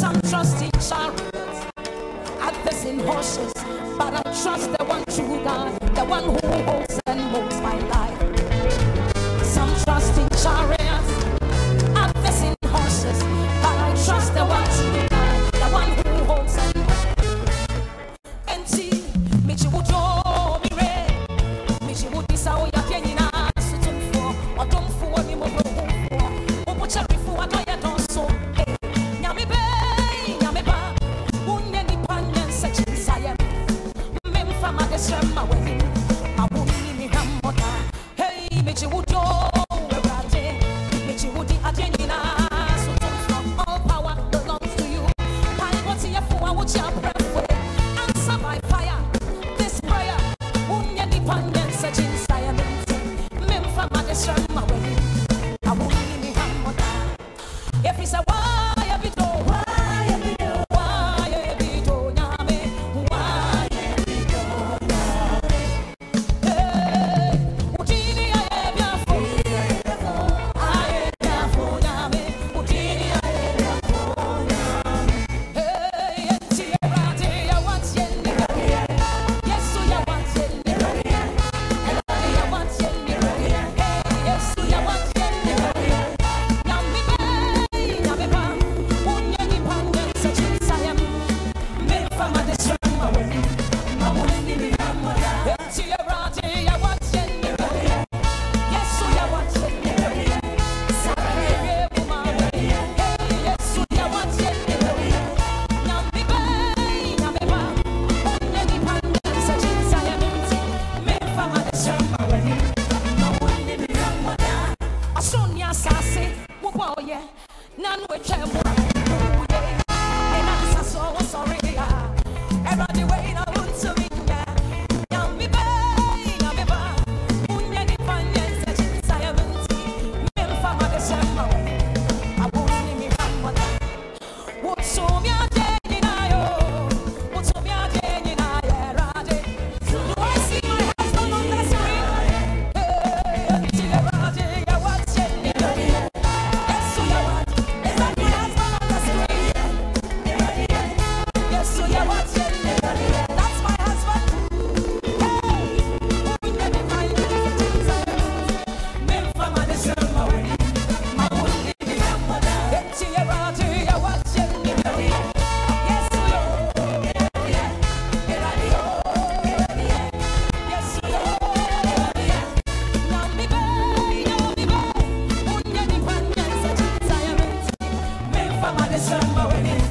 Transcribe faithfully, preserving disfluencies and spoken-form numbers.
Some trust in chariots, others in horses, but I trust the one true God, the one who holds and molds my life. Some trust in chariots, others in horses, but I trust the one true God, the one who holds and molds. And see, me chibujo mi re, me chibudi sa oya kenina sutum for, odum for ni mo ro for, obo chari for adoya don so. Nyame be, nyame ba, unye ni panyen se chinsaya. Memfa ma desrema weni, awuni mi hamota. Hey, me chibujo ebrate, me chibudi adenina sutum for, all power belongs to you. I want to for I would jump answer by fire. This prayer, unye ni panyen se chinsaya. Memfa ma desrema weni, awuni mi hamota. If it's a why a bit oh why a bit oh why a bit oh nyame why a bit oh hey utini a biafo a biafo nyame utini a biafo nyame hey enti erate ya want yenni yesu ya want yenni erate ya want yenni hey yesu ya want yenni nyame be nyame ba unye ni pangen se chinsaya me fama de strama weni mawuni ni hamada enti erate ya want yenni yesu ya want yenni sabe ye buma hey yesu ya want yenni nyame be nyame ba unye ni pangen se chinsaya me fama de strama weni mawuni ni hamada asonia sase wo boye nanu echemo uye and I so sorry everybody way na want to me nyame be nyame ba unye ni panyen se chinsaya menti memfa ma de sema abuni mi hamada what's so mi ade na yo what's so mi ade na ya rade do I see my husband on the screen hey till rade ya what's yenni yes so ya what is that my husband on the screen yes so ya what's yenni that's my husband hey unye ni panyen se chinsaya memfa ma de sema mawuni ni hamada till rade ya what's yenni yes so yo yes so yo nyame be nyame be unye ni panyen se chinsaya memfa ma de sema weni